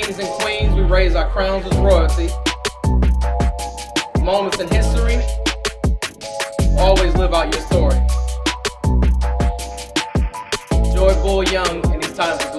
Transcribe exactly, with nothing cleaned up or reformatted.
Kings and queens, we raise our crowns as royalty. Moments in history, always live out your story. Joy Bull Young in these times of